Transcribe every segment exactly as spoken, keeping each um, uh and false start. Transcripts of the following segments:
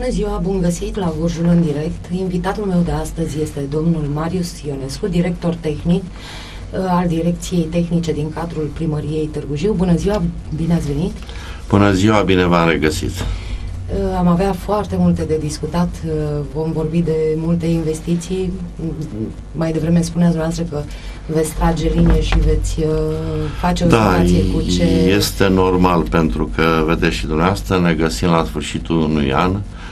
Bună ziua, bun găsit la Gorjul în direct. Invitatul meu de astăzi este domnul Marius Ionescu, director tehnic al Direcției Tehnice din cadrul Primăriei Târgu Jiu. Bună ziua, bine ați venit! Bună ziua, bine v-am regăsit! Am avea foarte multe de discutat, vom vorbi de multe investiții. Mai devreme spuneați dumneavoastră că veți trage linie și veți face o da, situație cu ce... este normal, pentru că, vedeți și dumneavoastră, ne găsim la sfârșitul unui an,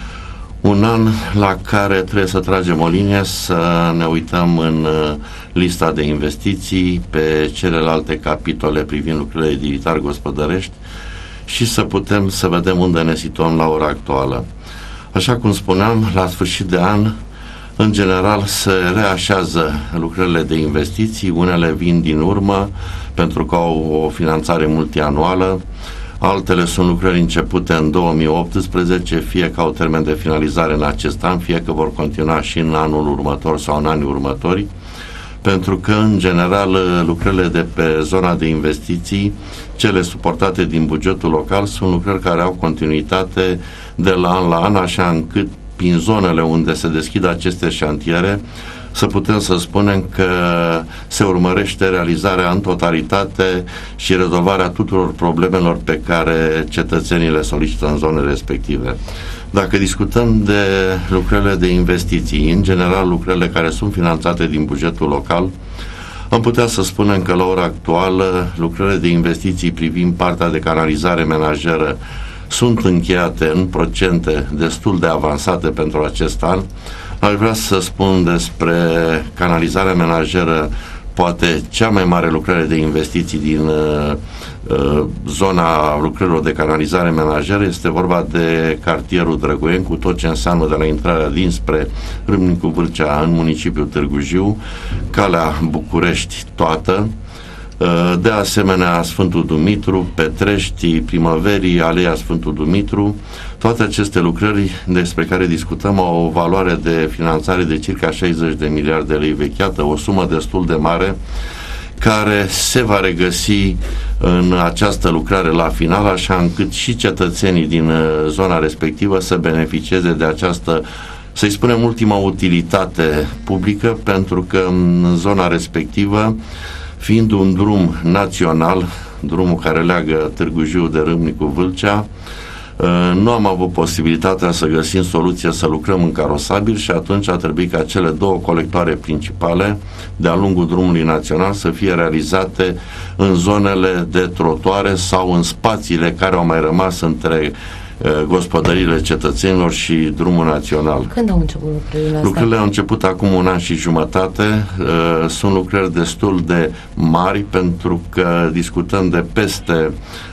un an la care trebuie să tragem o linie, să ne uităm în lista de investiții, pe celelalte capitole privind lucrurile edilitar gospodărești, și să putem să vedem unde ne situăm la ora actuală. Așa cum spuneam, la sfârșit de an, în general, se reașează lucrările de investiții, unele vin din urmă pentru că au o finanțare multianuală, altele sunt lucrări începute în două mii optsprezece, fie că au termen de finalizare în acest an, fie că vor continua și în anul următor sau în anii următori, pentru că, în general, lucrările de pe zona de investiții, cele suportate din bugetul local, sunt lucrări care au continuitate de la an la an, așa încât, prin zonele unde se deschid aceste șantiere, să putem să spunem că se urmărește realizarea în totalitate și rezolvarea tuturor problemelor pe care cetățenii le solicită în zonele respective. Dacă discutăm de lucrările de investiții, în general lucrările care sunt finanțate din bugetul local, am putea să spunem că la ora actuală lucrările de investiții privind partea de canalizare menajeră sunt încheiate în procente destul de avansate pentru acest an. Aș vrea să spun despre canalizarea menajeră, poate cea mai mare lucrare de investiții din uh, uh, zona lucrărilor de canalizare menajeră. Este vorba de cartierul Drăgoieni, cu tot ce înseamnă de la intrarea dinspre Râmnicu Vâlcea în municipiul Târgu Jiu, calea București toată, uh, de asemenea Sfântul Dumitru, Petrești, Primăverii, Aleea Sfântul Dumitru. Toate aceste lucrări despre care discutăm au o valoare de finanțare de circa șaizeci de miliarde de lei vechi, iată, o sumă destul de mare care se va regăsi în această lucrare la final, așa încât și cetățenii din zona respectivă să beneficieze de această, să-i spunem, ultima utilitate publică, pentru că în zona respectivă, fiind un drum național, drumul care leagă Târgu Jiu de Râmnicu Vâlcea, nu am avut posibilitatea să găsim soluție să lucrăm în carosabil și atunci a trebuit ca cele două colectoare principale de-a lungul drumului național să fie realizate în zonele de trotuare sau în spațiile care au mai rămas între gospodăriile cetățenilor și drumul național. Când au început lucrările astea? Lucrările au început acum un an și jumătate. Sunt lucrări destul de mari, pentru că discutăm de peste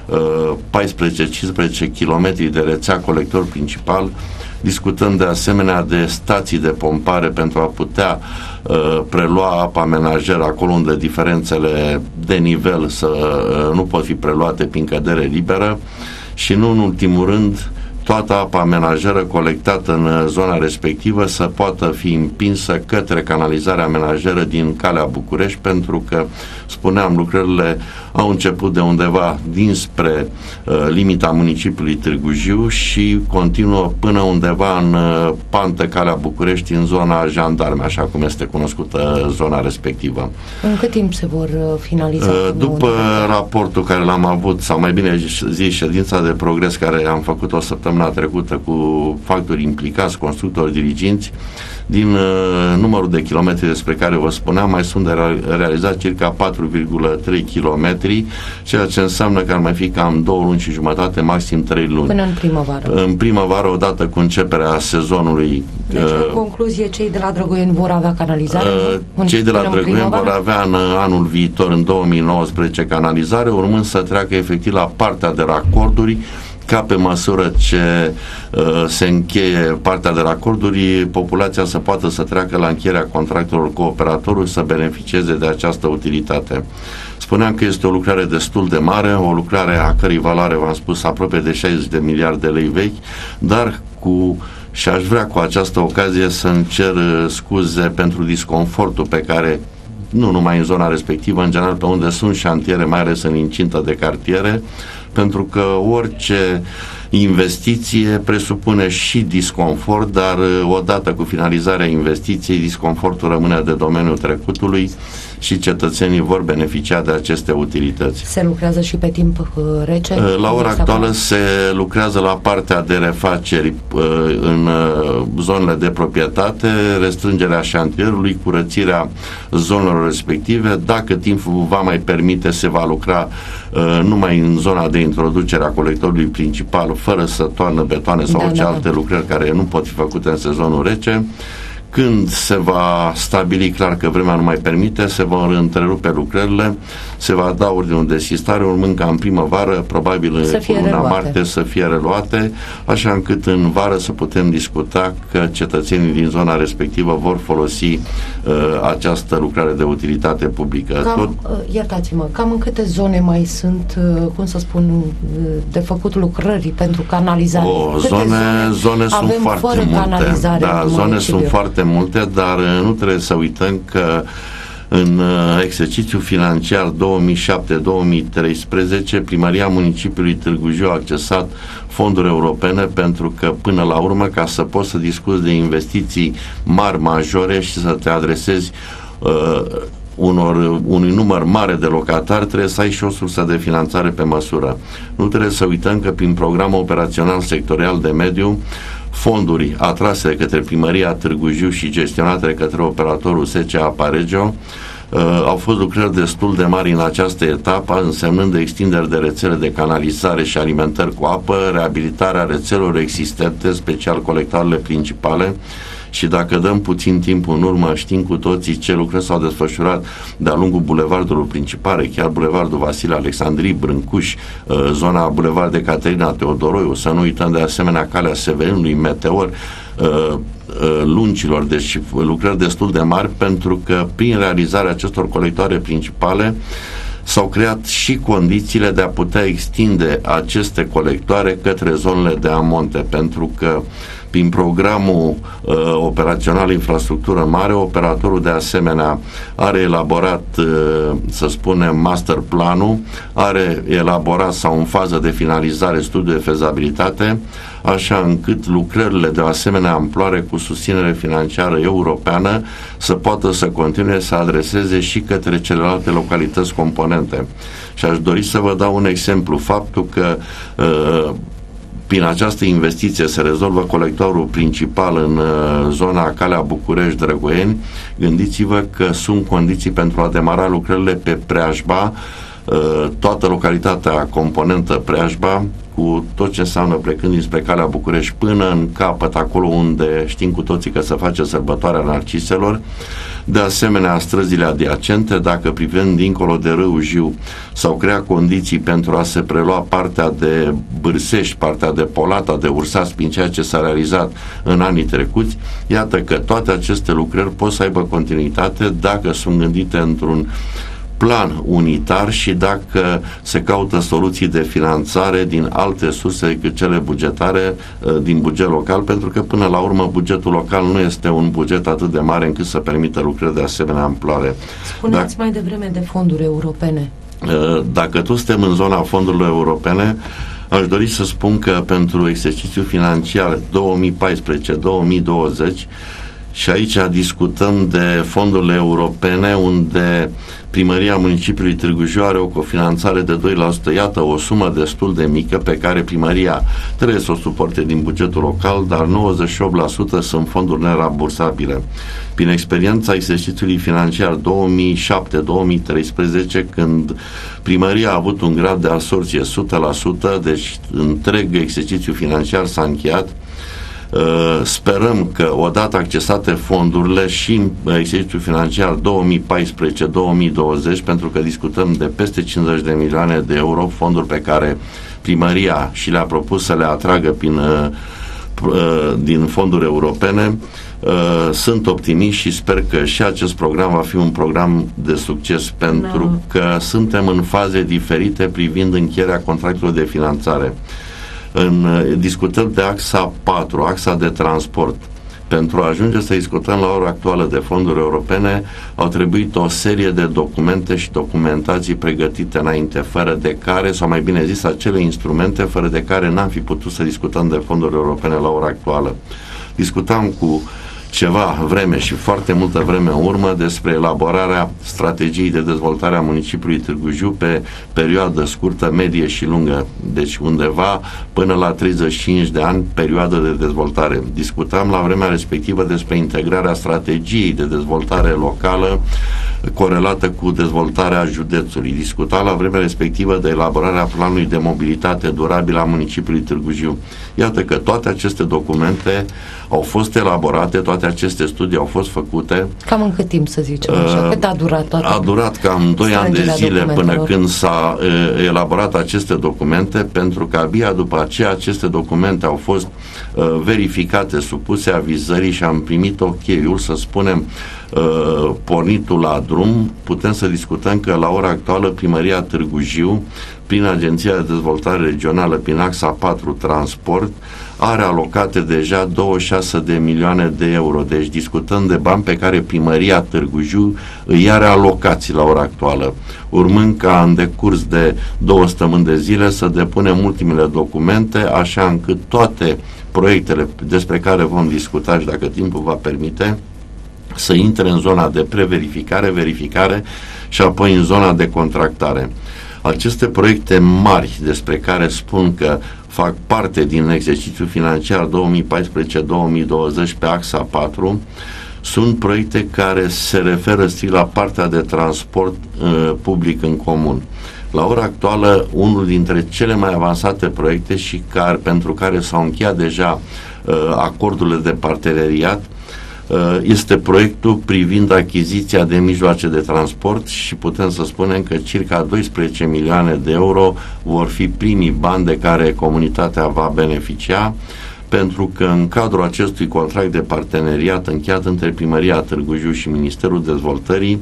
paisprezece cincisprezece kilometri de rețea colector principal. Discutăm de asemenea de stații de pompare pentru a putea uh, prelua apa menajeră acolo unde diferențele de nivel să uh, nu pot fi preluate prin cădere liberă. Și nu în ultimul rând, toată apa menajeră colectată în zona respectivă să poată fi împinsă către canalizarea menajeră din calea București, pentru că, spuneam, lucrările au început de undeva dinspre uh, limita municipiului Târgu Jiu și continuă până undeva în uh, pantă calea București, în zona Jandarme, așa cum este cunoscută zona respectivă. În cât timp se vor uh, finaliza? Uh, după raportul care l-am avut, sau mai bine zis, ședința de progres care am făcut o săptămână trecută cu factori implicați, constructori, diriginți, din uh, numărul de kilometri despre care vă spuneam, mai sunt de realizat circa patru virgulă trei kilometri, ceea ce înseamnă că ar mai fi cam două luni și jumătate, maxim trei luni. Până în primăvară. În primăvară, odată cu începerea sezonului. Deci, uh, în concluzie, cei de la Drăgoieni vor avea canalizare? Uh, cei de la Drăgoieni vor avea în anul viitor, în două mii nouăsprezece, canalizare, urmând să treacă efectiv la partea de racorduri, ca pe măsură ce uh, se încheie partea de racorduri, populația să poată să treacă la încheierea contractelor cu operatorul, să beneficieze de această utilitate. Spuneam că este o lucrare destul de mare, o lucrare a cărei valoare, v-am spus, aproape de șaizeci de miliarde de lei vechi, dar cu, și aș vrea cu această ocazie să-mi cer scuze pentru disconfortul pe care, nu numai în zona respectivă, în general pe unde sunt șantiere, mai ales în incintă de cartiere, pentru că orice investiție presupune și disconfort, dar odată cu finalizarea investiției, disconfortul rămâne de domeniul trecutului și cetățenii vor beneficia de aceste utilități. Se lucrează și pe timp uh, rece? La ora actuală se lucrează la partea de refaceri uh, în uh, zonele de proprietate, restrângerea șantierului, curățirea zonelor respective. Dacă timpul va mai permite, se va lucra uh, numai în zona de introducere a colectorului principal, fără să toarnă betoane sau da, orice da, alte da. lucrări care nu pot fi făcute în sezonul rece. Când se va stabili clar că vremea nu mai permite, se vor întrerupe lucrările, se va da ordinul de sistare, urmând ca în primăvară, probabil în luna martie, să fie reluate, așa încât în vară să putem discuta că cetățenii din zona respectivă vor folosi uh, această lucrare de utilitate publică. Cam, Tot... uh, iertați-mă, cam în câte zone mai sunt, uh, cum să spun, uh, de făcut lucrări pentru canalizare? O, zone, zone, zone sunt foarte multe. Da, zone sunt foarte multe, dar nu trebuie să uităm că în exercițiul financiar două mii șapte două mii treisprezece Primăria Municipiului Târgu Jiu a accesat fonduri europene, pentru că până la urmă, ca să poți să discuți de investiții mari, majore și să te adresezi uh, unor, unui număr mare de locatari, trebuie să ai și o sursă de finanțare pe măsură. Nu trebuie să uităm că prin programul operațional sectorial de mediu, fonduri atrase de către Primăria Târgu Jiu și gestionate de către operatorul S C Apa Regio, uh, au fost lucrări destul de mari în această etapă, însemnând de extinderi de rețele de canalizare și alimentări cu apă, reabilitarea rețelelor existente, special colectoarele principale. Și dacă dăm puțin timp în urmă, știm cu toții ce lucrări s-au desfășurat de-a lungul bulevardelor principale, chiar bulevardul Vasile Alexandrii, Brâncuș, zona bulevard de Caterina Teodoroiu, să nu uităm de asemenea calea Severinului, Meteor, Luncilor, deci lucrări destul de mari, pentru că prin realizarea acestor colectoare principale s-au creat și condițiile de a putea extinde aceste colectoare către zonele de amonte, pentru că prin programul uh, operațional infrastructură mare, operatorul de asemenea are elaborat, uh, să spunem, master planul, are elaborat sau în fază de finalizare studiul de fezabilitate, așa încât lucrările de o asemenea amploare cu susținere financiară europeană să poată să continue să adreseze și către celelalte localități componente. Și aș dori să vă dau un exemplu. Faptul că uh, prin această investiție se rezolvă colectorul principal în uh, zona Calea București-Drăgoieni, gândiți-vă că sunt condiții pentru a demara lucrările pe Preajba, uh, toată localitatea componentă Preajba, cu tot ce înseamnă plecând dinspre Calea București până în capăt, acolo unde știm cu toții că se face sărbătoarea Narciselor. De asemenea, străzile adiacente, dacă privim dincolo de râul Jiu, s-au creat condiții pentru a se prelua partea de Bârsești, partea de Polata, de Ursați, prin ceea ce s-a realizat în anii trecuți. Iată că toate aceste lucrări pot să aibă continuitate dacă sunt gândite într-un plan unitar și dacă se caută soluții de finanțare din alte surse decât cele bugetare, din buget local, pentru că până la urmă bugetul local nu este un buget atât de mare încât să permită lucrări de asemenea amploare. Spuneați dacă, mai devreme de fonduri europene. Dacă tu suntem în zona fondurilor europene, aș dori să spun că pentru exercițiul financiar două mii paisprezece două mii douăzeci, și aici discutăm de fondurile europene, unde Primăria Municipiului Târgu Jiu are o cofinanțare de doi la sută. Iată, o sumă destul de mică pe care primăria trebuie să o suporte din bugetul local, dar nouăzeci și opt la sută sunt fonduri nerambursabile. Prin experiența exercițiului financiar două mii șapte două mii treisprezece, când primăria a avut un grad de absorție o sută la sută, deci întreg exercițiul financiar s-a încheiat. Uh, sperăm că odată accesate fondurile și în exercițiul financiar două mii paisprezece două mii douăzeci, pentru că discutăm de peste cincizeci de milioane de euro, fonduri pe care primăria și le-a propus să le atragă prin, uh, uh, din fonduri europene, uh, sunt optimist și sper că și acest program va fi un program de succes, pentru no. că suntem în faze diferite privind încheierea contractelor de finanțare. În, discutăm de axa patru, axa de transport. Pentru a ajunge să discutăm la ora actuală de fonduri europene, au trebuit o serie de documente și documentații pregătite înainte, fără de care, sau mai bine zis, acele instrumente fără de care n-am fi putut să discutăm de fonduri europene la ora actuală. Discutam cu ceva vreme și foarte multă vreme în urmă despre elaborarea strategiei de dezvoltare a municipiului Târgu Jiu pe perioadă scurtă, medie și lungă, deci undeva până la treizeci și cinci de ani, perioadă de dezvoltare. Discutam la vremea respectivă despre integrarea strategiei de dezvoltare locală corelată cu dezvoltarea județului. Discutam la vremea respectivă de elaborarea planului de mobilitate durabilă a municipiului Târgu Jiu. Iată că toate aceste documente au fost elaborate, toate aceste studii au fost făcute. Cam în cât timp, să zicem așa? Cât a durat toată? A durat cam doi ani de zile până când s-a uh, elaborat aceste documente, pentru că abia după aceea aceste documente au fost uh, verificate, supuse avizării și am primit ocheiul, să spunem, uh, pornitul la drum. Putem să discutăm că la ora actuală Primăria Târgu Jiu, prin Agenția de Dezvoltare Regională, prin axa patru Transport, are alocate deja douăzeci și șase de milioane de euro. Deci discutăm de bani pe care Primăria Târgu Jiu îi are alocați la ora actuală, urmând ca în decurs de două săptămâni de zile să depunem ultimele documente, așa încât toate proiectele despre care vom discuta și dacă timpul va permite, să intre în zona de preverificare, verificare și apoi în zona de contractare. Aceste proiecte mari despre care spun că fac parte din exercițiul financiar două mii paisprezece două mii douăzeci pe axa patru sunt proiecte care se referă strict la partea de transport uh, public în comun. La ora actuală, unul dintre cele mai avansate proiecte și care, pentru care s-au încheiat deja uh, acordurile de parteneriat este proiectul privind achiziția de mijloace de transport și putem să spunem că circa doisprezece milioane de euro vor fi primii bani de care comunitatea va beneficia, pentru că în cadrul acestui contract de parteneriat încheiat între Primăria Târgu Jiu și Ministerul Dezvoltării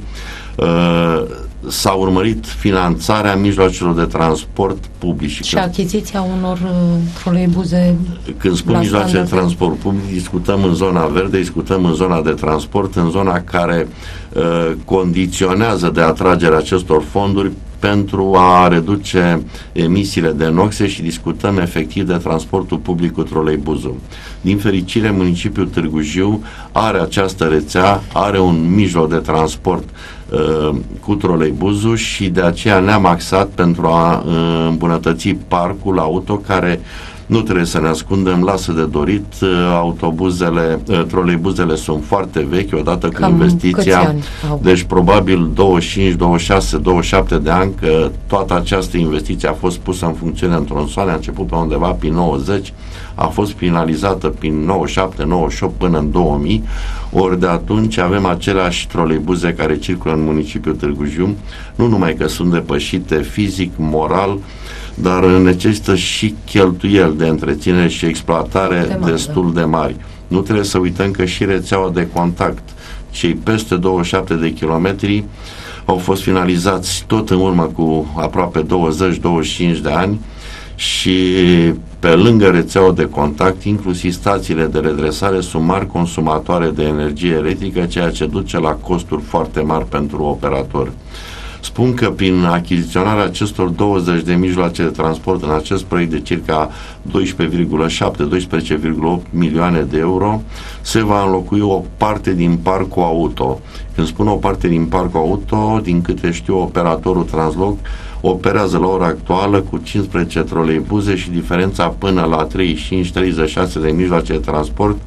s-a urmărit finanțarea mijloacelor de transport public. Și, și când, achiziția unor uh, troleibuze. Când spun mijloace de transport public, discutăm în zona verde, discutăm în zona de transport, în zona care uh, condiționează de atragerea acestor fonduri pentru a reduce emisiile de noxe și discutăm efectiv de transportul public cu troleibuzul. Din fericire, municipiul Târgu Jiu are această rețea, are un mijloc de transport uh, cu troleibuzul și de aceea ne-am axat pentru a uh, îmbunătăți parcul auto, care nu trebuie să ne ascundem, lasă de dorit. Autobuzele, troleibuzele sunt foarte vechi, odată cu investiția, deci probabil douăzeci și cinci, douăzeci și șase, douăzeci și șapte de ani că toată această investiție a fost pusă în funcțiune în tronsoane, a început pe undeva prin nouăzeci, a fost finalizată prin nouăzeci și șapte, nouăzeci și opt până în două mii, ori de atunci avem aceleași troleibuze care circulă în municipiul Târgu Jiu, nu numai că sunt depășite fizic, moral, dar necesită și cheltuieli de întreținere și exploatare de mare, destul de mari. Nu trebuie să uităm că și rețeaua de contact, cei peste douăzeci și șapte de kilometri, au fost finalizați tot în urmă cu aproape douăzeci douăzeci și cinci de ani și pe lângă rețeaua de contact, inclusiv stațiile de redresare sunt mari consumatoare de energie electrică, ceea ce duce la costuri foarte mari pentru operatori. Spun că prin achiziționarea acestor douăzeci de mijloace de transport în acest proiect de circa doisprezece virgulă șapte - doisprezece virgulă opt milioane de euro se va înlocui o parte din parcul auto. Când spun o parte din parcul auto, din câte știu, operatorul Transloc operează la ora actuală cu cincisprezece troleibuze și diferența până la treizeci și cinci - treizeci și șase de mijloace de transport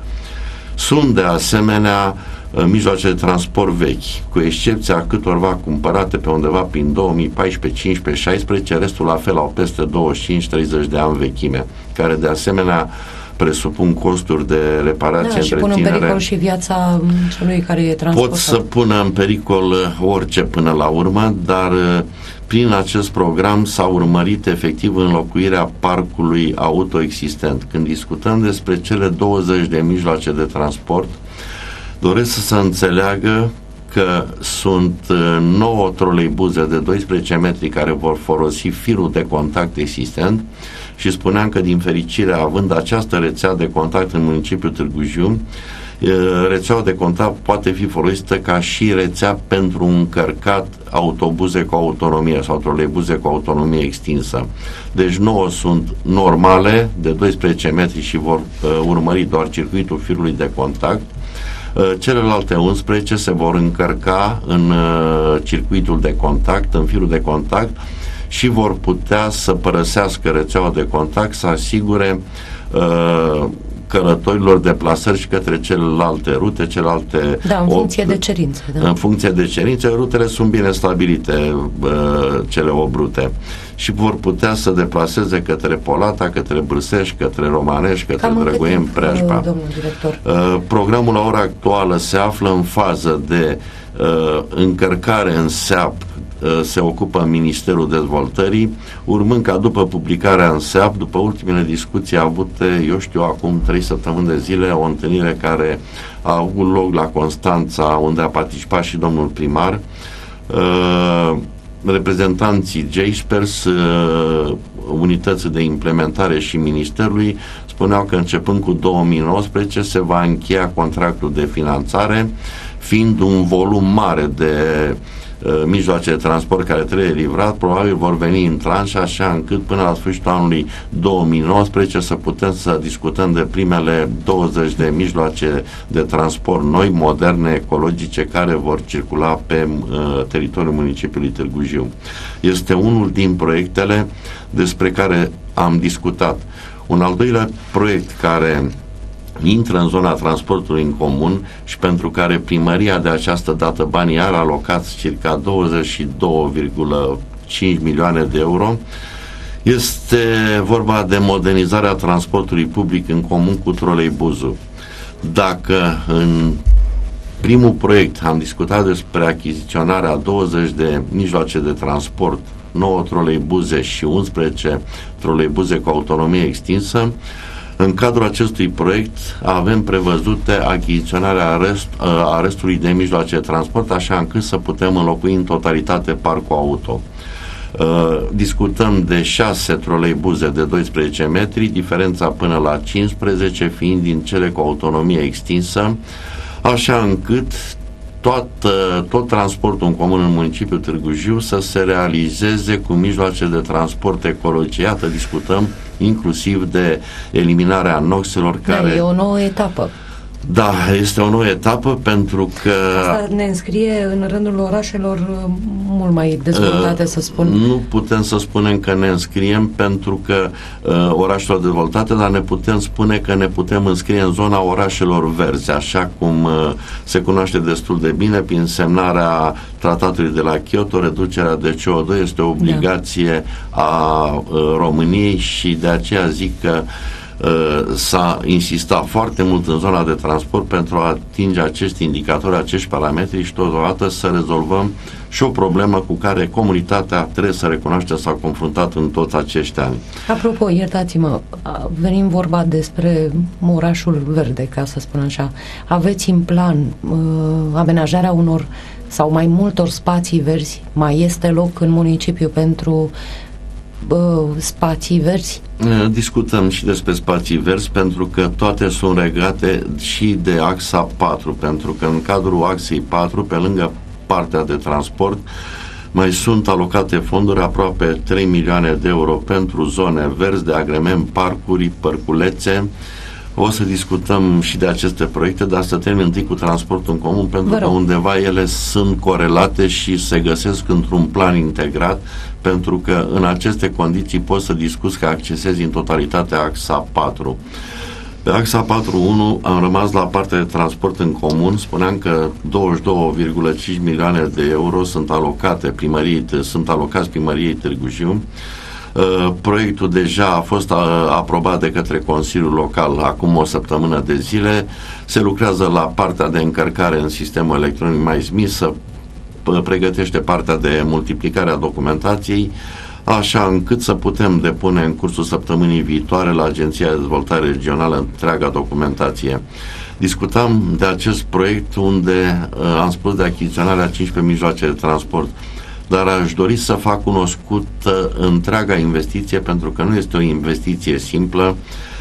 sunt de asemenea mijloace de transport vechi, cu excepția câtorva cumpărate pe undeva prin două mii paisprezece, cincisprezece, șaisprezece, restul la fel au peste douăzeci și cinci - treizeci de ani vechime, care de asemenea presupun costuri de reparație, da, și pun în pericol și viața celui care e transportat. Pot să pună în pericol orice până la urmă, dar prin acest program s-a urmărit efectiv înlocuirea parcului auto existent. Când discutăm despre cele douăzeci de mijloace de transport, doresc să se înțeleagă că sunt nouă troleibuze de doisprezece metri care vor folosi firul de contact existent și spuneam că din fericire, având această rețea de contact în municipiul Târgu Jiu, rețeaua de contact poate fi folosită ca și rețea pentru încărcat autobuze cu autonomie sau troleibuze cu autonomie extinsă. Deci nouă sunt normale de doisprezece metri și vor uh, urmări doar circuitul firului de contact. Uh, celelalte unsprezece se vor încărca în uh, circuitul de contact, în firul de contact, și vor putea să părăsească rețeaua de contact, să asigure uh, călătorilor deplasări și către celelalte rute, celelalte... Da, în funcție opt, de cerințe. Da. În funcție de cerințe, rutele sunt bine stabilite, uh, cele opt rute. Și vor putea să deplaseze către Polata, către Brâsești, către Romanești, către Drăgoieni, Preajma. Domnul director? Uh, programul la ora actuală se află în fază de uh, încărcare în S E A P, se ocupă Ministerul Dezvoltării, urmând ca după publicarea în S E A P, după ultimele discuții avute, eu știu, acum trei săptămâni de zile, o întâlnire care a avut loc la Constanța, unde a participat și domnul primar, uh, reprezentanții JSPERS, uh, unității de implementare și Ministerului, spuneau că începând cu două mii nouăsprezece se va încheia contractul de finanțare, fiind un volum mare de mijloace de transport care trebuie livrat, probabil vor veni în tranșe, așa încât până la sfârșitul anului două mii nouăsprezece să putem să discutăm de primele douăzeci de mijloace de transport noi, moderne, ecologice, care vor circula pe uh, teritoriul municipiului Târgu Jiu. Este unul din proiectele despre care am discutat. Un al doilea proiect care intră în zona transportului în comun și pentru care primăria de această dată banii are alocați circa douăzeci și două virgulă cinci milioane de euro. Este vorba de modernizarea transportului public în comun cu troleibuzul. Dacă în primul proiect am discutat despre achiziționarea douăzeci de mijloace de transport, nouă troleibuze și unsprezece troleibuze cu autonomie extinsă, în cadrul acestui proiect avem prevăzute achiziționarea arest, a restului de mijloace de transport, așa încât să putem înlocui în totalitate parcul auto. Uh, discutăm de șase troleibuze de doisprezece metri, diferența până la cincisprezece fiind din cele cu autonomie extinsă, așa încât tot, tot transportul în comun în municipiul Târgu Jiu să se realizeze cu mijloace de transport ecologice. Iată, discutăm inclusiv de eliminarea noxelor care... Da, e o nouă etapă. Da, este o nouă etapă pentru că... Asta ne înscrie în rândul orașelor mult mai dezvoltate, uh, să spun. Nu putem să spunem că ne înscriem pentru că uh, orașelor dezvoltate, dar ne putem spune că ne putem înscrie în zona orașelor verzi, așa cum uh, se cunoaște destul de bine prin semnarea tratatului de la Kyoto. Reducerea de C O doi este o obligație da. a uh, României și de aceea zic că s-a insistat foarte mult în zona de transport pentru a atinge acești indicatori, acești parametri și totodată să rezolvăm și o problemă cu care comunitatea, trebuie să recunoaște, s-a confruntat în toți acești ani. Apropo, iertați-mă, venim vorba despre orașul verde, ca să spun așa. Aveți în plan uh, amenajarea unor sau mai multor spații verzi? Mai este loc în municipiu pentru spații verzi? Discutăm și despre spații verzi pentru că toate sunt legate și de axa patru, pentru că în cadrul axei patru, pe lângă partea de transport, mai sunt alocate fonduri aproape trei milioane de euro pentru zone verzi, de agrement, parcuri, părculețe. O să discutăm și de aceste proiecte, dar să termin întâi cu transportul în comun, pentru că undeva ele sunt corelate și se găsesc într-un plan integrat, pentru că în aceste condiții poți să discuți că accesezi în totalitate axa patru. Pe axa patru punct unu am rămas la partea de transport în comun. Spuneam că douăzeci și două virgulă cinci milioane de euro sunt alocate primăriei, sunt alocați primăriei Târgu Jiu. Uh, proiectul deja a fost uh, aprobat de către Consiliul Local acum o săptămână de zile. Se lucrează la partea de încărcare în sistemul electronic MySMI, să uh, pregătește partea de multiplicare a documentației, așa încât să putem depune în cursul săptămânii viitoare la Agenția de Dezvoltare Regională întreaga documentație. Discutam de acest proiect unde uh, am spus de achiziționarea cincisprezece mijloace de transport, dar aș dori să fac cunoscută întreaga investiție, pentru că nu este o investiție simplă.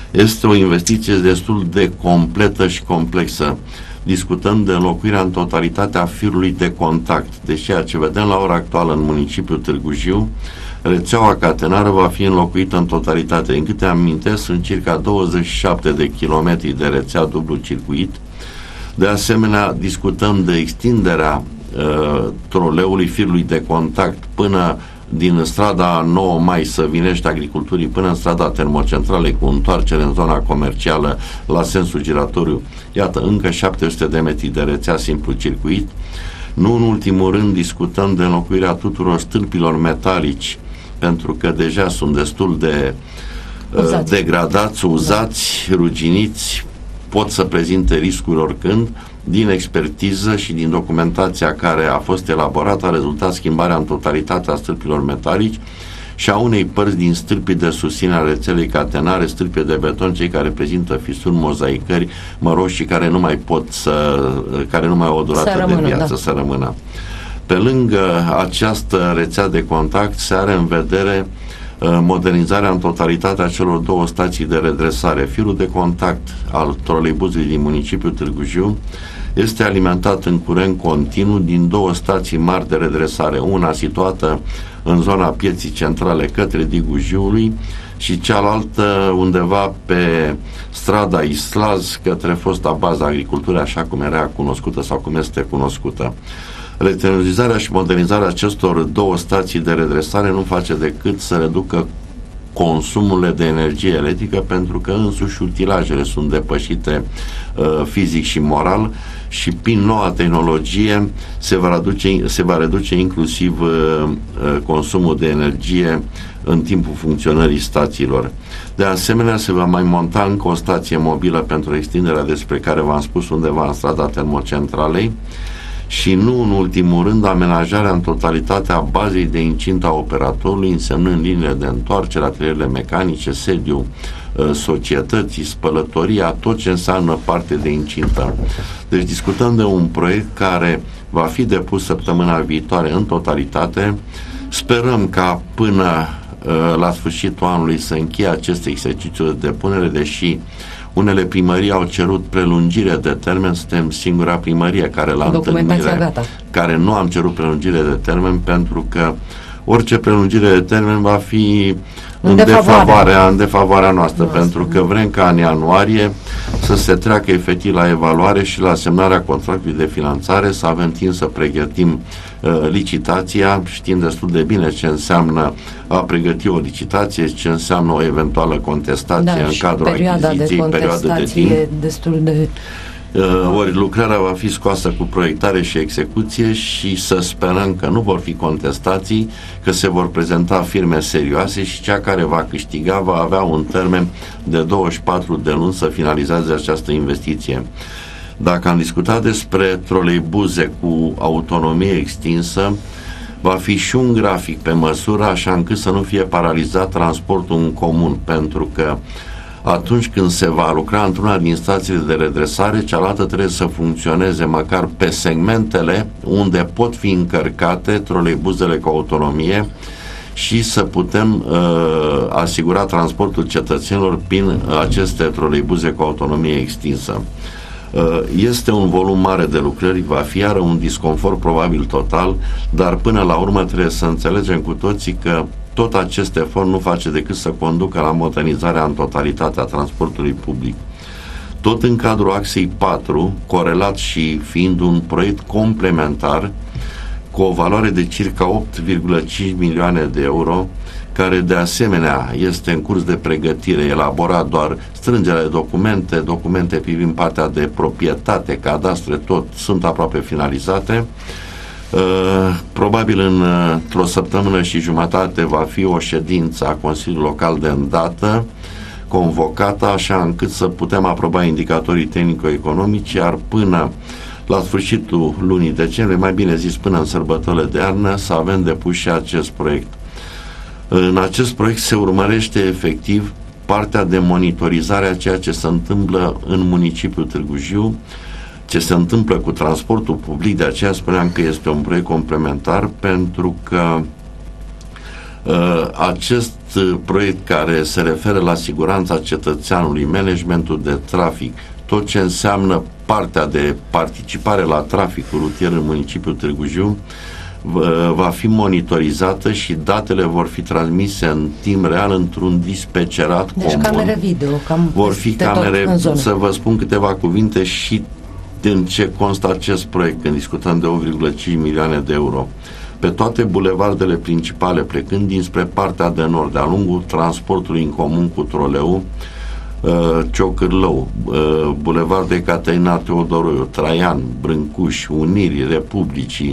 Este o investiție destul de completă și complexă. Discutăm de înlocuirea în totalitate a firului de contact. Deci ceea ce vedem la ora actuală în municipiul Târgu Jiu, rețeaua catenară va fi înlocuită în totalitate. În câte amintesc, sunt circa douăzeci și șapte de kilometri de rețea dublu circuit. De asemenea, discutăm de extinderea uh, troleului, firului de contact până din strada nouă mai Săvinești Agriculturii până în strada Termocentralei, cu întoarcere în zona comercială la sensul giratoriu. Iată, încă șapte sute de metri de rețea simplu circuit. Nu în ultimul rând discutăm de înlocuirea tuturor stâlpilor metalici, pentru că deja sunt destul de uh, degradați, uzați, da. ruginiți, pot să prezinte riscuri oricând. Din expertiză și din documentația care a fost elaborată a rezultat schimbarea în totalitate a stâlpilor metalici și a unei părți din stâlpii de susținere a rețelei catenare, stâlpi de beton, cei care prezintă fisuri, mozaicări, măroși și care nu mai pot să, care nu mai au o durată să de rămână, viață, da. să rămână. Pe lângă această rețea de contact se are în vedere modernizarea în totalitate a celor două stații de redresare. Firul de contact al troleibuzului din municipiul Târgu Jiu este alimentat în curent continuu din două stații mari de redresare, una situată în zona pieții centrale către Digul Jiului și cealaltă undeva pe strada Islaz către fosta bază agriculturii, așa cum era cunoscută sau cum este cunoscută. Retenuzizarea și modernizarea acestor două stații de redresare nu face decât să reducă consumurile de energie electrică, pentru că însuși utilajele sunt depășite uh, fizic și moral și prin noua tehnologie se va reduce, se va reduce inclusiv uh, consumul de energie în timpul funcționării stațiilor. De asemenea, se va mai monta încă o stație mobilă pentru extinderea despre care v-am spus undeva în strada Termocentralei, și nu în ultimul rând amenajarea în totalitate a bazei de incintă a operatorului, însemnând liniile de întoarcere, atelierele mecanice, sediul societății, spălătoria, tot ce înseamnă parte de incintă. Deci discutăm de un proiect care va fi depus săptămâna viitoare în totalitate. Sperăm ca până la sfârșitul anului să încheie acest exercițiu de depunere, deși unele primării au cerut prelungire de termen. Suntem singura primărie care la întâlnire, gata. care nu am cerut prelungire de termen, pentru că orice prelungire de termen va fi în, în defavoarea, în defavoarea noastră, noastră, pentru că vrem ca în ianuarie să se treacă efectiv la evaluare și la semnarea contractului de finanțare, să avem timp să pregătim uh, licitația, știm destul de bine ce înseamnă a pregăti o licitație, ce înseamnă o eventuală contestație, da, în cadrul achiziției, perioada de timp. E destul de... Uh, ori lucrarea va fi scoasă cu proiectare și execuție și să sperăm că nu vor fi contestații, că se vor prezenta firme serioase și cea care va câștiga va avea un termen de douăzeci și patru de luni să finalizeze această investiție. Dacă am discutat despre troleibuze cu autonomie extinsă, va fi și un grafic pe măsură, așa încât să nu fie paralizat transportul în comun, pentru că atunci când se va lucra într-una din stațiile de redresare, cealaltă trebuie să funcționeze măcar pe segmentele unde pot fi încărcate troleibuzele cu autonomie și să putem uh, asigura transportul cetățenilor prin aceste troleibuze cu autonomie extinsă. Uh, este un volum mare de lucrări, va fi iară un disconfort probabil total, dar până la urmă trebuie să înțelegem cu toții că tot acest efort nu face decât să conducă la modernizarea în totalitate a transportului public. Tot în cadrul axei patru, corelat și fiind un proiect complementar cu o valoare de circa opt virgulă cinci milioane de euro, care de asemenea este în curs de pregătire, elaborat doar strângerea de documente, documente privind partea de proprietate, cadastre, tot sunt aproape finalizate. Uh, probabil în, într-o săptămână și jumătate va fi o ședință a Consiliului Local de îndată convocată, așa încât să putem aproba indicatorii tehnico-economici, iar până la sfârșitul lunii decembrie, mai bine zis până în sărbătorile de iarnă, să avem depus și acest proiect. În acest proiect se urmărește efectiv partea de monitorizare a ceea ce se întâmplă în municipiul Târgu Jiu, ce se întâmplă cu transportul public. De aceea spuneam că este un proiect complementar, pentru că uh, acest proiect care se referă la siguranța cetățeanului, managementul de trafic, tot ce înseamnă partea de participare la traficul rutier în municipiul Târgu Jiu, va fi monitorizată și datele vor fi transmise în timp real într-un dispecerat deci comun. camere video, cam vor fi camere, să vă spun câteva cuvinte și din ce constă acest proiect, când discutăm de opt virgulă cinci milioane de euro. Pe toate bulevardele principale, plecând dinspre partea de nord, de-a lungul transportului în comun cu troleu, uh, Ciocârlău, uh, Bulevard Ecaterina Teodoru, Traian, Brâncuș, Unirii, Republicii,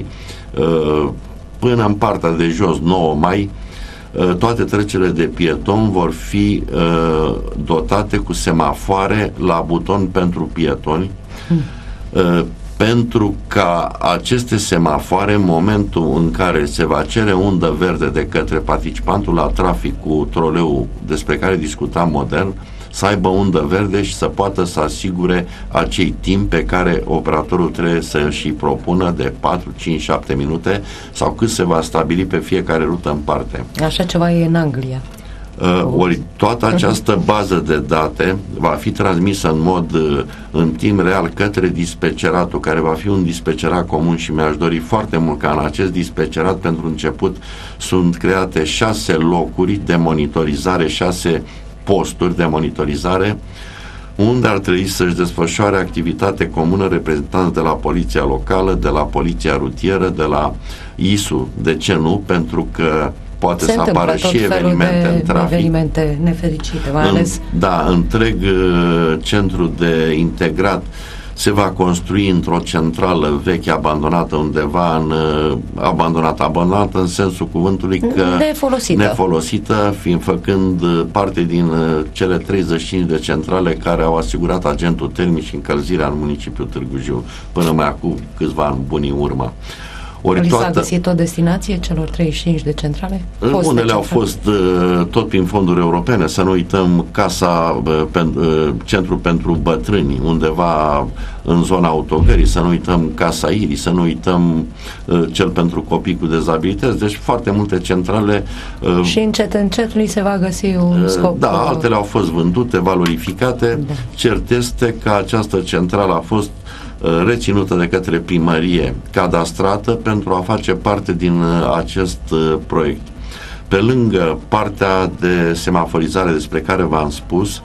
uh, până în partea de jos, nouă mai, uh, toate trecerile de pieton vor fi uh, dotate cu semafoare la buton pentru pietoni, hmm. uh, pentru ca aceste semafoare, în momentul în care se va cere undă verde de către participantul la trafic cu troleu despre care discutam modern, să aibă undă verde și să poată să asigure acei timp pe care operatorul trebuie să și propună de patru, cinci, șapte minute sau cât se va stabili pe fiecare rută în parte. Așa ceva e în Anglia. Uh, ori toată această bază de date va fi transmisă în mod uh, în timp real către dispeceratul, care va fi un dispecerat comun, și mi-aș dori foarte mult ca în acest dispecerat, pentru început, sunt create șase locuri de monitorizare, șase posturi de monitorizare, unde ar trebui să-și desfășoare activitate comună reprezentanți de la poliția locală, de la poliția rutieră, de la I S U. De ce nu? Pentru că poate se să apară și evenimente în trafic. Evenimente nefericite, mai ales. În, da, întreg uh, centru de integrat se va construi într-o centrală veche abandonată undeva în uh, abandonată, abandonată în sensul cuvântului că nefolosită, nefolosită fiind făcând uh, parte din uh, cele treizeci și cinci de centrale care au asigurat agentul termic și încălzirea în municipiul Târgu Jiu până mai acum câțiva ani buni în urmă. Ori Li s-a găsit o destinație celor treizeci și cinci de centrale? Unele centrale au fost uh, tot prin fonduri europene, să nu uităm casa, uh, pen, uh, centru pentru bătrâni, undeva în zona autogării, să nu uităm Casa Irii, să nu uităm uh, cel pentru copii cu dezabilități, deci foarte multe centrale. Uh, și încet, încet li se va găsi un uh, scop. Da, altele au fost vândute, valorificate. Da. Cert este că această centrală a fost reținută de către primărie, cadastrată, pentru a face parte din acest proiect. Pe lângă partea de semaforizare despre care v-am spus,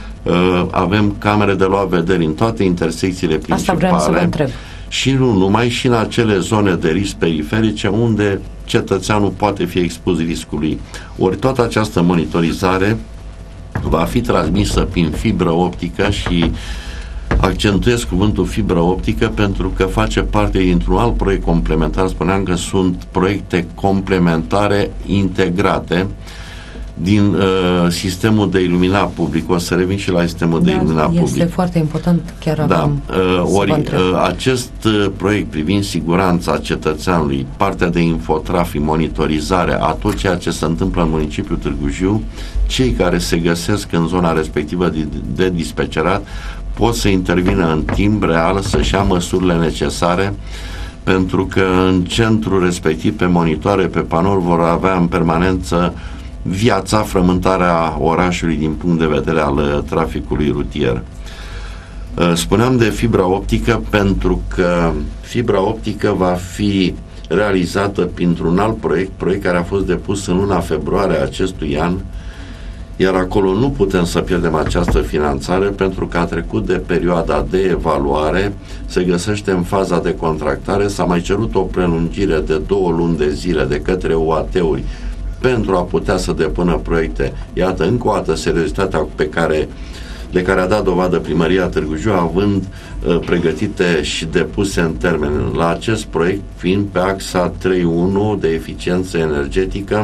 avem camere de luat vederi în toate intersecțiile principale. Asta vreau să vă întreb. Și nu numai, și în acele zone de risc periferice unde cetățeanul poate fi expus riscului. Ori toată această monitorizare va fi transmisă prin fibră optică și accentuez cuvântul fibră optică pentru că face parte dintr-un alt proiect complementar. Spuneam că sunt proiecte complementare integrate din uh, sistemul de iluminat public. O să revin și la sistemul da, de iluminat este public. Este foarte important, chiar da. acum. Uh, ori uh, acest uh, proiect privind siguranța cetățeanului, partea de infotrafic, monitorizare a tot ceea ce se întâmplă în municipiul Târgu Jiu, cei care se găsesc în zona respectivă de, de dispecerat pot să intervină în timp real, să-și ia măsurile necesare, pentru că în centrul respectiv, pe monitoare, pe panouri, vor avea în permanență viața, frământarea orașului din punct de vedere al traficului rutier. Spuneam de fibra optică pentru că fibra optică va fi realizată printr-un alt proiect, proiect care a fost depus în luna februarie acestui an, iar acolo nu putem să pierdem această finanțare pentru că a trecut de perioada de evaluare, se găsește în faza de contractare, s-a mai cerut o prelungire de două luni de zile de către U A T-uri pentru a putea să depună proiecte. Iată, încă o dată, seriozitatea pe care, de care a dat dovadă primăria Târgu Jiu, având uh, pregătite și depuse în termen la acest proiect, fiind pe axa trei unu de eficiență energetică.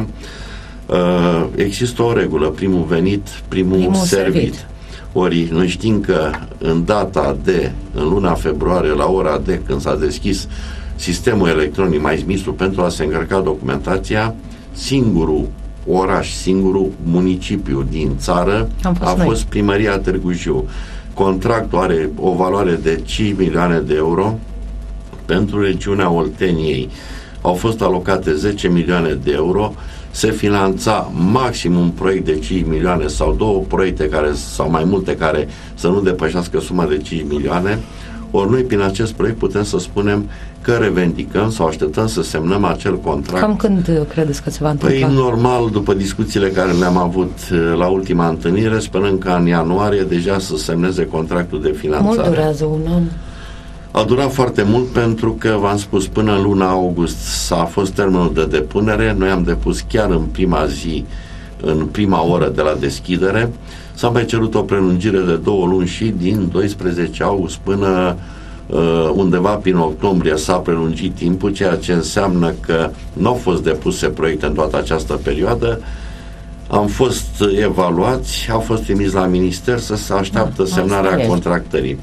Uh, există o regulă, primul venit, primul, primul servit. servit. Ori noi știm că în data de, în luna februarie, la ora de, când s-a deschis sistemul electronic MySmiS-ul pentru a se încărca documentația, singurul oraș, singurul municipiu din țară fost a fost noi. Primăria Târgu Jiu. Contractul are o valoare de cinci milioane de euro. Pentru regiunea Olteniei au fost alocate zece milioane de euro. se finanța maxim un proiect de cinci milioane sau două proiecte care, sau mai multe care să nu depășească suma de cinci milioane, ori noi prin acest proiect putem să spunem că revendicăm sau așteptăm să semnăm acel contract. Cam când credeți că se va întâmpla? Păi normal, după discuțiile care le-am avut la ultima întâlnire, sperăm ca în ianuarie deja să semneze contractul de finanțare. Mult durează, un an? A durat foarte mult pentru că, v-am spus, până în luna august s-a fost termenul de depunere. Noi am depus chiar în prima zi, în prima oră de la deschidere. S-a mai cerut o prelungire de două luni și din doisprezece august până uh, undeva prin octombrie s-a prelungit timpul, ceea ce înseamnă că nu au fost depuse proiecte în toată această perioadă. Am fost evaluați, au fost trimis la minister să se așteaptă da, semnarea contractării.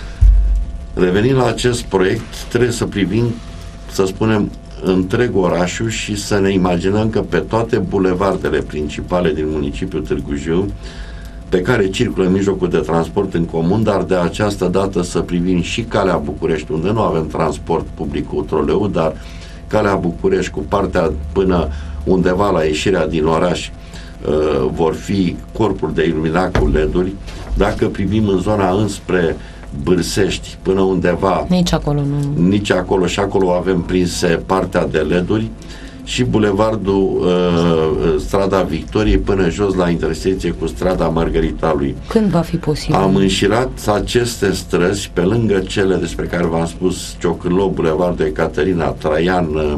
Revenind la acest proiect, trebuie să privim, să spunem, întreg orașul și să ne imaginăm că pe toate bulevardele principale din municipiul Târgu Jiu, pe care circulă mijlocul de transport în comun, dar de această dată să privim și Calea București, unde nu avem transport public cu troleu, dar Calea București cu partea până undeva la ieșirea din oraș uh, vor fi corpuri de iluminat cu L E D-uri. Dacă privim în zona înspre Bârsești, până undeva, nici acolo nu. Nici acolo, și acolo avem prinse partea de L E D-uri, și bulevardul uh, strada Victoriei până jos la intersecție cu strada Margarita lui. Când va fi posibil? Am înșirat aceste străzi pe lângă cele despre care v-am spus: Ciocârlău, bulevardul Ecaterina, Traian, uh,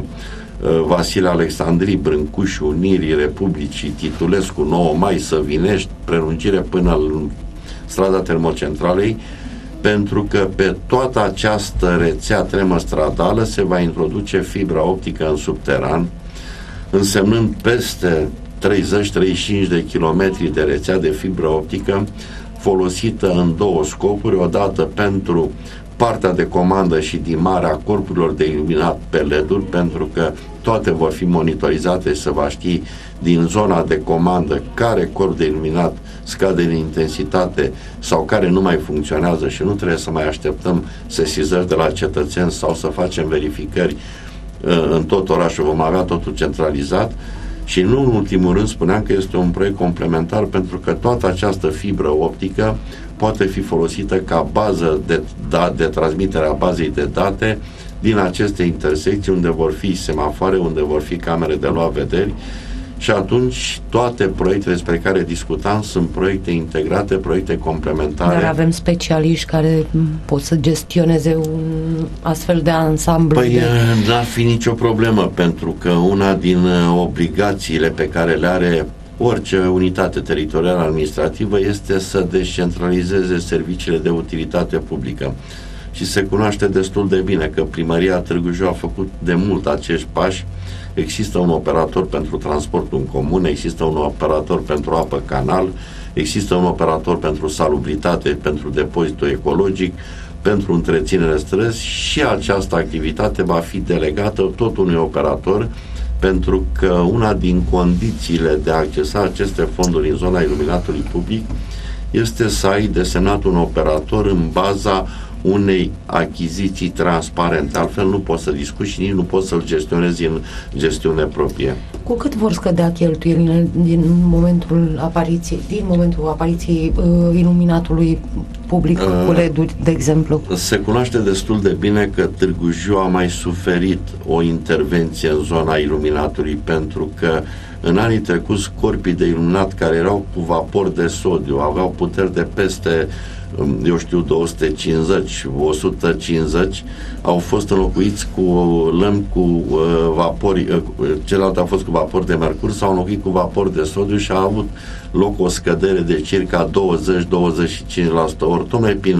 Vasile Alexandrii, Brâncuș, Unirii Republicii, Titulescu, nouă mai, Săvinești, prelungire până în strada Termocentralei, pentru că pe toată această rețea tremostradală se va introduce fibra optică în subteran, însemnând peste treizeci treizeci și cinci de kilometri de rețea de fibră optică folosită în două scopuri: odată pentru partea de comandă și dimarea corpurilor de iluminat pe L E D-uri, pentru că toate vor fi monitorizate și se va ști din zona de comandă care corp de iluminat scade în intensitate sau care nu mai funcționează și nu trebuie să mai așteptăm sesizări de la cetățeni sau să facem verificări uh, în tot orașul. Vom avea totul centralizat. Și nu în ultimul rând spuneam că este un proiect complementar, pentru că toată această fibră optică poate fi folosită ca bază de, da, de transmitere a bazei de date din aceste intersecții unde vor fi semafoare, unde vor fi camere de luat vederi. Și atunci toate proiectele despre care discutam sunt proiecte integrate, proiecte complementare. Dar avem specialiști care pot să gestioneze un astfel de ansamblu? Păi de... n-ar fi nicio problemă, pentru că una din obligațiile pe care le are orice unitate teritorială administrativă este să descentralizeze serviciile de utilitate publică. Și se cunoaște destul de bine că Primăria Târgu Jiu a făcut de mult acești pași. Există un operator pentru transportul în comun, există un operator pentru apă canal, există un operator pentru salubritate, pentru depozitul ecologic, pentru întreținere străzi, și această activitate va fi delegată tot unui operator, pentru că una din condițiile de a accesa aceste fonduri în zona iluminatului public este să ai desemnat un operator în baza unei achiziții transparente. Altfel nu poți să discuți și nici nu poți să-l gestionezi în gestiune proprie. Cu cât vor scădea cheltuielile din momentul apariției, din momentul apariției uh, iluminatului public uh, cu L E D-uri, de exemplu? Se cunoaște destul de bine că Târgu Jiu a mai suferit o intervenție în zona iluminatului, pentru că în anii trecuți corpii de iluminat care erau cu vapor de sodiu aveau puteri de peste, eu știu, două sute cincizeci, o sută cincizeci, au fost înlocuiți cu lămpi cu uh, vapori, uh, celălalt a fost cu vapor de mercur, s-au înlocuit cu vapor de sodiu și a avut loc o scădere de circa douăzeci la douăzeci și cinci la sută. Ori tocmai prin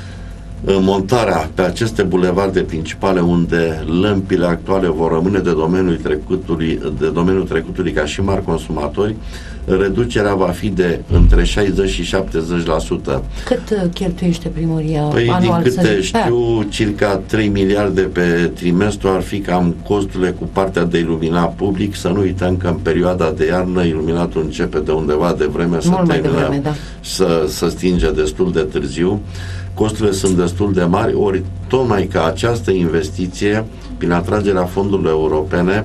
montarea pe aceste bulevarde principale, unde lămpile actuale vor rămâne de domeniul trecutului, de domeniul trecutului ca și mari consumatori, reducerea va fi de între șaizeci și șaptezeci la sută. Cât cheltuiește primăria păi, anual? Din câte știu, circa trei miliarde pe trimestru ar fi cam costurile cu partea de iluminat public. Să nu uităm că în perioada de iarnă iluminatul începe de undeva de vreme să termină, da. să, să stinge destul de târziu. Costurile sunt destul de mari, ori tocmai ca această investiție, prin atragerea fondurilor europene,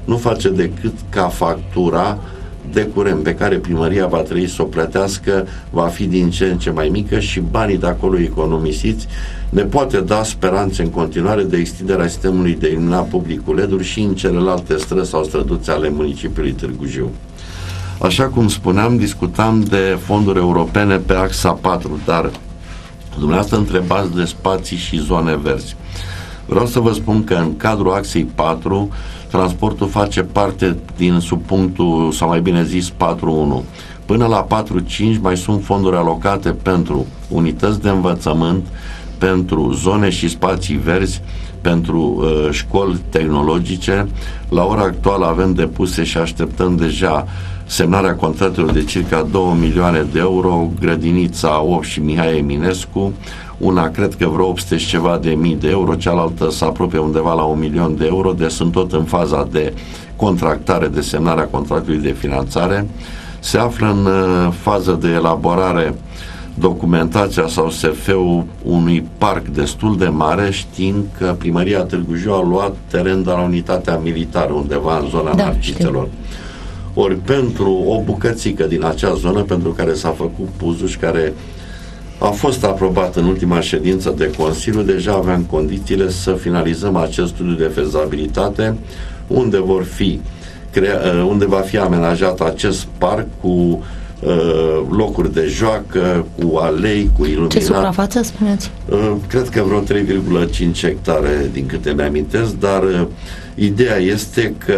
nu face decât ca factura de curent pe care primăria va trebui să o plătească va fi din ce în ce mai mică și banii de acolo economisiți ne poate da speranțe în continuare de extinderea sistemului de iluminat public cu L E D-uri și în celelalte străzi sau străduțe ale municipiului Târgu Jiu. Așa cum spuneam, discutam de fonduri europene pe axa patru, dar dumneavoastră întrebați de spații și zone verzi. Vreau să vă spun că în cadrul axei patru, transportul face parte din subpunctul, sau mai bine zis, patru unu. Până la patru cinci mai sunt fonduri alocate pentru unități de învățământ, pentru zone și spații verzi, pentru uh, școli tehnologice. La ora actuală avem depuse și așteptăm deja semnarea contractelor de circa două milioane de euro, grădinița opt și Mihai Eminescu, una cred că vreo opt sute și ceva de mii de euro, cealaltă se apropie undeva la un milion de euro, deci sunt tot în faza de contractare, de semnarea contractului de finanțare. Se află în uh, fază de elaborare documentația sau S F-ul unui parc destul de mare, știind că primăria Târgu Jiu a luat teren de la unitatea militară undeva în zona da, Narciselor. Ori pentru o bucățică din acea zonă pentru care s-a făcut puzul și care a fost aprobat în ultima ședință de Consiliu, deja aveam condițiile să finalizăm acest studiu de fezabilitate, unde vor fi crea, unde va fi amenajat acest parc cu locuri de joacă, cu alei, cu iluminat. Ce suprafață spuneți? Cred că vreo trei virgulă cinci hectare, din câte mi-amintesc, dar ideea este că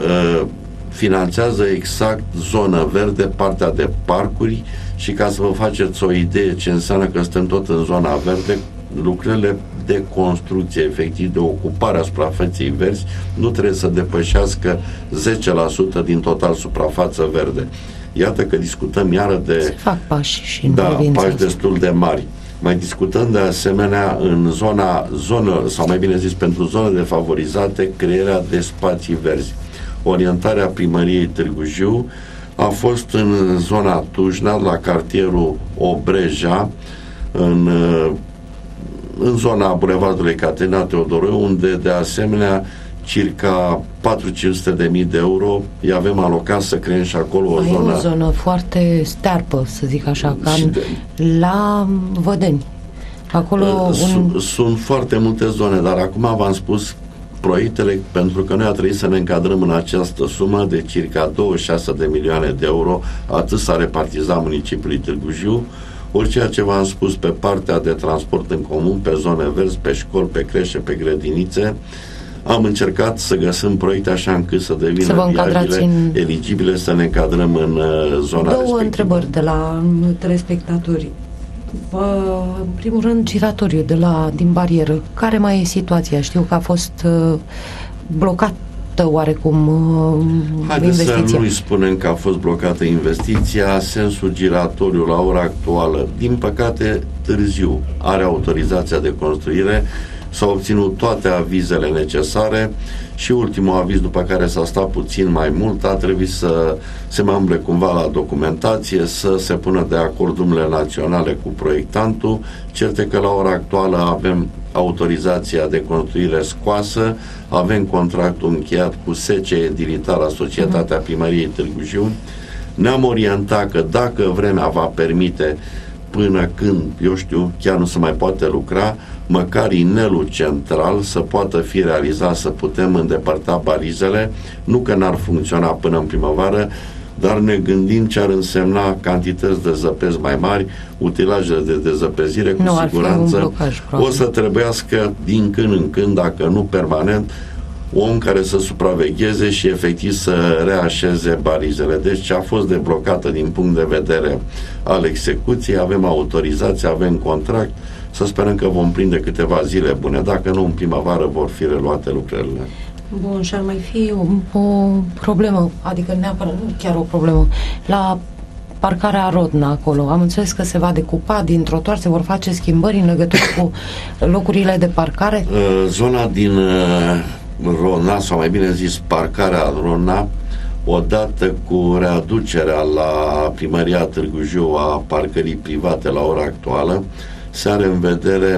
finanțează exact zonă verde, partea de parcuri, și ca să vă faceți o idee ce înseamnă că suntem tot în zona verde, lucrările de construcție, efectiv de ocupare a suprafeței verzi, nu trebuie să depășească zece la sută din total suprafață verde. Iată că discutăm iară de... Se fac pași și în da, privința pași asta. destul de mari. Mai discutăm de asemenea în zona, zonă, sau mai bine zis, pentru zone defavorizate, crearea de spații verzi. Orientarea primăriei Târgu Jiu a fost în zona Tujna, la cartierul Obreja, în, în zona bulevardului Caterina Teodoreu, unde de asemenea circa patru-cinci sute de mii de euro îi avem alocat să creăm și acolo o Mai zonă. E o zonă foarte stearpă, să zic așa, ca în, la Vădeni. Acolo sunt, un... sunt foarte multe zone, dar acum v-am spus proiectele, pentru că noi a trebuit să ne încadrăm în această sumă de circa douăzeci și șase de milioane de euro, atât s-a repartizat municipiului Târgu Jiu, ori ceea ce v-am spus pe partea de transport în comun, pe zone verzi, pe școli, pe creșe, pe grădinițe. Am încercat să găsim proiecte așa încât să devină să viabile, în... eligibile, să ne încadrăm în uh, zona Două respectivă. întrebări de la telespectatori. În primul rând, giratoriu de la, din barieră. Care mai e situația? Știu că a fost uh, blocată oarecum uh, Haideți investiția. să nu-i spunem că a fost blocată investiția. Sensul giratoriu la ora actuală, din păcate târziu, are autorizația de construire. S-au obținut toate avizele necesare și ultimul aviz, după care s-a stat puțin mai mult, a trebuit să se mamble cumva la documentație, să se pună de acord drumurile naționale cu proiectantul. Certe că la ora actuală avem autorizația de construire scoasă, avem contractul încheiat cu S C Edilitar, Societatea Primăriei Târgu Jiu. Ne-am orientat că dacă vremea va permite, până când, eu știu, chiar nu se mai poate lucra, măcar inelul central să poată fi realizat, să putem îndepărta barizele, nu că n-ar funcționa până în primăvară, dar ne gândim ce ar însemna cantități de zăpezi mai mari, utilajele de dezăpezire, cu nu, siguranță blocaj, o să trebuiască din când în când, dacă nu permanent, om care să supravegheze și efectiv să reașeze barizele. Deci ce a fost deblocată din punct de vedere al execuției, avem autorizație, avem contract, să sperăm că vom prinde câteva zile bune, dacă nu în primăvară vor fi reluate lucrările. Bun, și ar mai fi o, o problemă, adică neapărat, nu chiar o problemă, la parcarea Rodna acolo. Am înțeles că se va decupa din trotuar, se vor face schimbări în legătură cu locurile de parcare? Zona din Rodna, sau mai bine zis parcarea Rodna, odată cu readucerea la primăria Târgu Jiu a parcării private la ora actuală, se are în vedere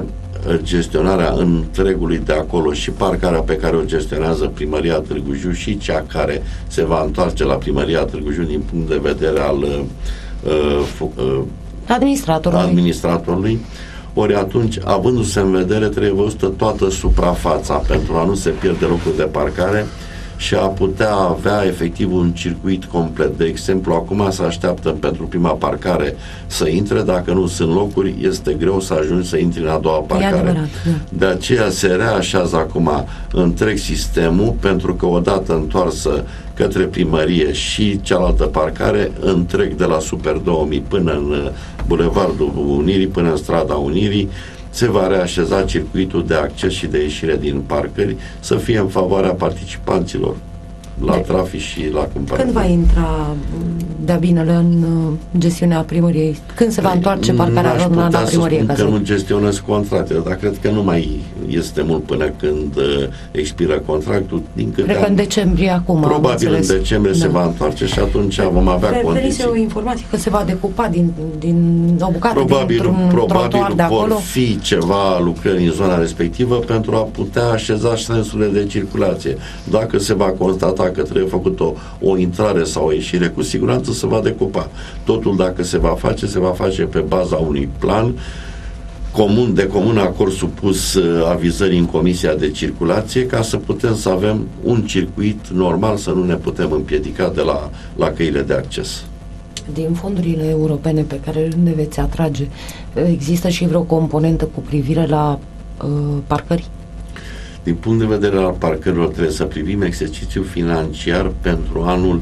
gestionarea întregului de acolo, și parcarea pe care o gestionează Primăria Târgu Jiu și cea care se va întoarce la Primăria Târgu Jiu din punct de vedere al uh, uh, administratorului. administratorului. Ori atunci, avându-se în vedere, trebuie văzută toată suprafața pentru a nu se pierde locuri de parcare și a putea avea efectiv un circuit complet. De exemplu, acum se așteaptă pentru prima parcare să intre, dacă nu sunt locuri, este greu să ajungi să intri în a doua parcare. E adevărat, da. De aceea se reașează acum întreg sistemul, pentru că odată întoarsă către primărie și cealaltă parcare, întreg de la Super două mii până în Bulevardul Unirii, până în Strada Unirii, se va reașeza circuitul de acces și de ieșire din parcări să fie în favoarea participanților la de, trafic și la cumpărături. Când va intra de-a binele în gestiunea primăriei? Când se va întoarce parcarea Rodna la primărie? N-aș putea să spun că nu gestionez contractele, dar cred că nu mai este mult până când uh, expiră contractul. Din câte cred că am, în decembrie acum. Probabil în decembrie da. se va întoarce și atunci vom avea Pre- condiții. o informație că se va decupa din, din o bucată probabil, dintr-un trotuar de acolo? Vor fi ceva lucrări în zona respectivă pentru a putea așeza sensurile de circulație. Dacă se va constata că trebuie făcut o, o intrare sau o ieșire, cu siguranță se va decupa. Totul, dacă se va face, se va face pe baza unui plan comun, de comun acord, supus uh, avizării în Comisia de Circulație, ca să putem să avem un circuit normal, să nu ne putem împiedica de la, la căile de acces. Din fondurile europene pe care le veți atrage, există și vreo componentă cu privire la uh, parcări? Din punct de vedere al parcărilor, trebuie să privim exercițiul financiar pentru anul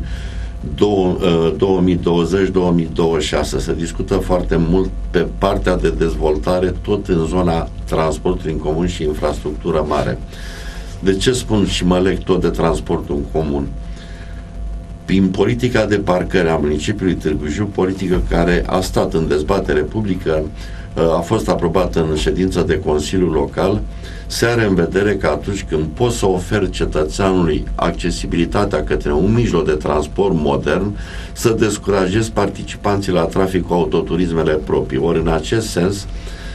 două mii douăzeci două mii douăzeci și șase. Se discută foarte mult pe partea de dezvoltare, tot în zona transportului în comun și infrastructură mare. De ce spun și mă leg tot de transportul în comun? Prin politica de parcări a municipiului Târgu Jiu, politică care a stat în dezbatere publică, a fost aprobată în ședință de Consiliu Local, se are în vedere că atunci când poți să oferi cetățeanului accesibilitatea către un mijloc de transport modern, să descurajezi participanții la trafic cu autoturismele proprii. Ori în acest sens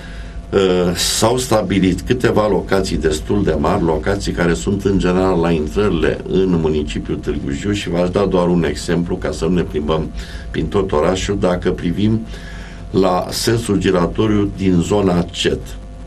s-au stabilit câteva locații destul de mari, locații care sunt în general la intrările în municipiul Târgu Jiu, și v-aș da doar un exemplu ca să nu ne plimbăm prin tot orașul. Dacă privim la sensul giratoriu din zona C E T,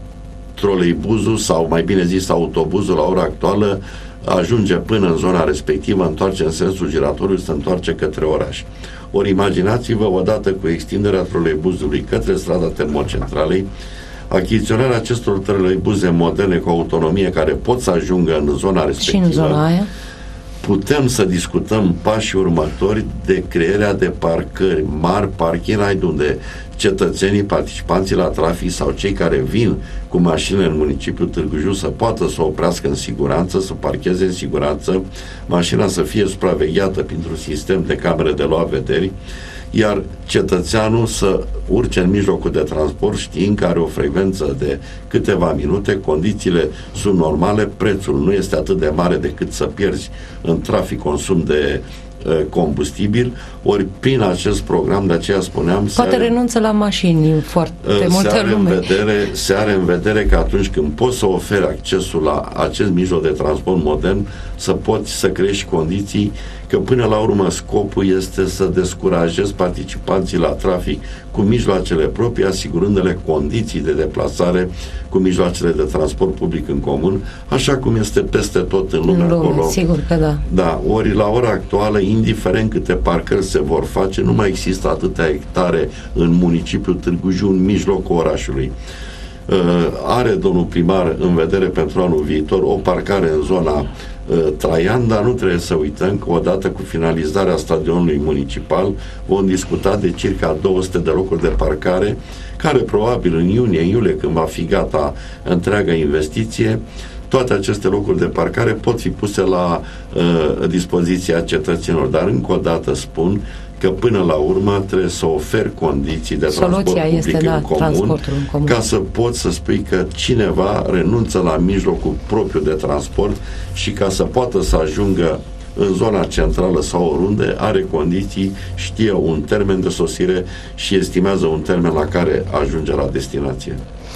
troleibuzul, sau mai bine zis autobuzul, la ora actuală ajunge până în zona respectivă, întoarce în sensul giratoriu, se întoarce către oraș. Ori imaginați-vă, odată cu extinderea troleibuzului către strada Termocentralei, achiziționarea acestor troleibuze moderne cu autonomie care pot să ajungă în zona respectivă, și în zona aia putem să discutăm pașii următori de crearea de parcări mari, parking, unde cetățenii, participanții la trafic sau cei care vin cu mașinile în municipiul Târgu Jiu să poată să oprească în siguranță, să parcheze în siguranță, mașina să fie supravegheată printr-un sistem de camere de luat vederi, iar cetățeanul să urce în mijlocul de transport știind că are o frecvență de câteva minute, condițiile sunt normale, prețul nu este atât de mare decât să pierzi în trafic consum de uh, combustibil, ori prin acest program, de aceea spuneam, poate are, renunță la mașini foarte uh, multă se are lume. În vedere, se are în vedere că atunci când poți să oferi accesul la acest mijloc de transport modern, să poți să crești condiții, că până la urmă scopul este să descurajezi participanții la trafic cu mijloacele proprii, asigurându-le condiții de deplasare cu mijloacele de transport public în comun, așa cum este peste tot în lume, lume acolo. Sigur că da. Da, ori la ora actuală, indiferent câte parcări se vor face, nu mai există atâtea hectare în municipiul Târgu Jiu, în mijlocul orașului. Uh, are domnul primar în vedere pentru anul viitor o parcare în zona uh, Traian, dar nu trebuie să uităm că odată cu finalizarea stadionului municipal vom discuta de circa două sute de locuri de parcare, care probabil în iunie, în iulie, când va fi gata întreaga investiție, toate aceste locuri de parcare pot fi puse la uh, dispoziția cetățenilor. Dar încă o dată spun că până la urmă trebuie să oferi condiții de Soluția transport public este, da, în, comun, în comun, ca să poți să spui că cineva renunță la mijlocul propriu de transport și ca să poată să ajungă în zona centrală sau oriunde, are condiții, știe un termen de sosire și estimează un termen la care ajunge la destinație.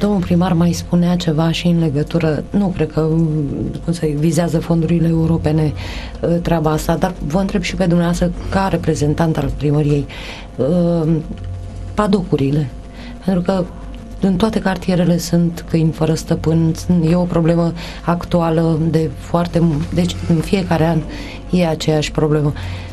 Domnul primar mai spunea ceva și în legătură, nu cred că cum să vizează fondurile europene treaba asta, dar vă întreb și pe dumneavoastră ca reprezentant al primăriei, padocurile, pentru că în toate cartierele sunt câini fără stăpân, e o problemă actuală de foarte mult, deci în fiecare an e aceeași problemă.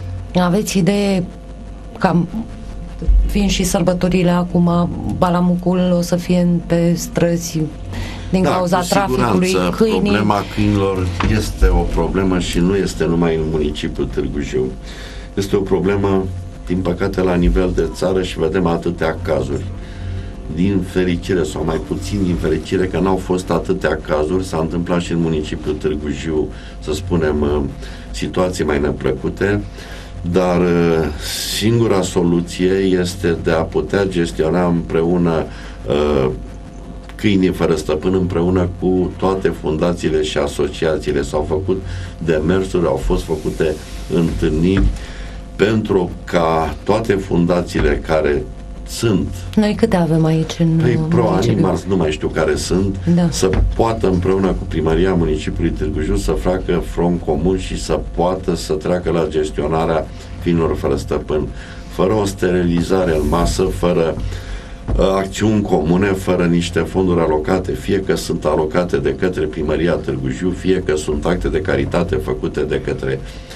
Aveți idee cam fiind și sărbătorile acum, balamucul o să fie pe străzi din da, cauza traficului câinii. Problema câinilor este o problemă și nu este numai în municipiul Târgu Jiu. Este o problemă, din păcate, la nivel de țară și vedem atâtea cazuri. Din fericire, sau mai puțin din fericire, că n-au fost atâtea cazuri, s-a întâmplat și în municipiul Târgu Jiu, să spunem, situații mai neplăcute, dar singura soluție este de a putea gestiona împreună uh, câinii fără stăpân, împreună cu toate fundațiile și asociațiile. S-au făcut demersuri, au fost făcute întâlniri pentru ca toate fundațiile care sunt. Noi câte avem aici în păi, Pro-Animals, nu mai știu care sunt, da. Să poată împreună cu primăria municipiului Târgu Jiu să facă front comun și să poată să treacă la gestionarea câinilor fără stăpân, fără o sterilizare în masă, fără uh, acțiuni comune, fără niște fonduri alocate, fie că sunt alocate de către primăria Târgu Jiu, fie că sunt acte de caritate făcute de către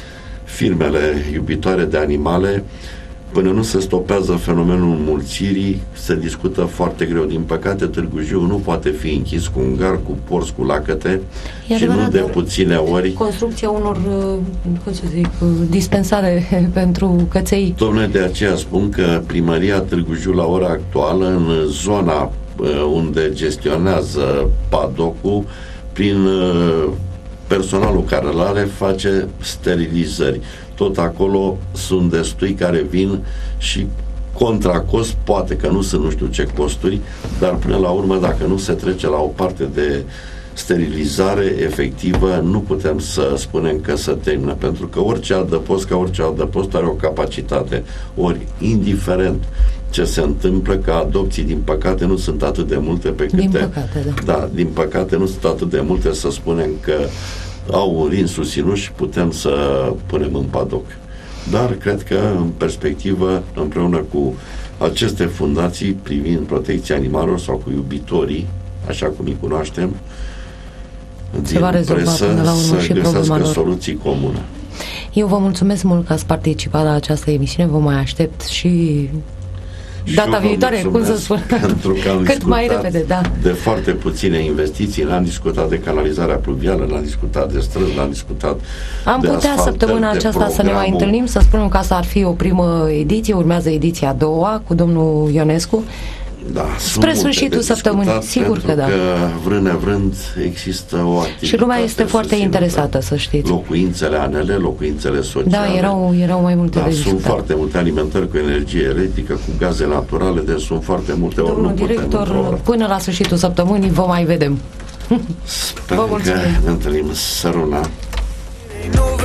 firmele iubitoare de animale. Până nu se stopează fenomenul înmulțirii, se discută foarte greu. Din păcate, Târgu Jiu nu poate fi închis cu un gar, cu porți, cu lacăte și nu de puține ori. Construcția unor, cum să zic, dispensare pentru căței. Dom'le, de aceea spun că primăria Târgu Jiu, la ora actuală, în zona unde gestionează padocul, prin personalul care îl are, face sterilizări. Tot acolo sunt destui care vin și contra cost, poate că nu sunt nu știu ce costuri, dar până la urmă, dacă nu se trece la o parte de sterilizare efectivă, nu putem să spunem că se termină, pentru că orice adăpost, ca orice adăpost, are o capacitate. Ori, indiferent ce se întâmplă, că adopții, din păcate, nu sunt atât de multe pe câte... Din păcate, da. Da, din păcate nu sunt atât de multe să spunem că au un rin susținut și putem să punem în padoc. Dar cred că, în perspectivă, împreună cu aceste fundații privind protecția animalelor sau cu iubitorii, așa cum îi cunoaștem, se va rezolva până la urmă și problema lor. Soluții comune. Eu vă mulțumesc mult că ați participat la această emisiune, vă mai aștept și data viitoare, cum să spun, cât mai repede, da. De foarte puține investiții, n-am discutat de canalizarea pluvială, n-am discutat de străzi, n-am discutat Am de putea săptămâna aceasta să ne mai întâlnim, să spunem că asta ar fi o primă ediție, urmează ediția a doua cu domnul Ionescu. Da, spre sfârșitul săptămânii, sigur că da. Că vrând nevrând există o activitate. Și lumea este foarte interesată, să știți. Locuințele anele, locuințele sociale. Da, erau, erau mai multe da, de sunt discutat. foarte multe alimentări cu energie electrică, cu gaze naturale, deci sunt foarte multe. Domnul ori nu director, putem până la sfârșitul săptămânii vă mai vedem. Sper că ne întâlnim. Săruna.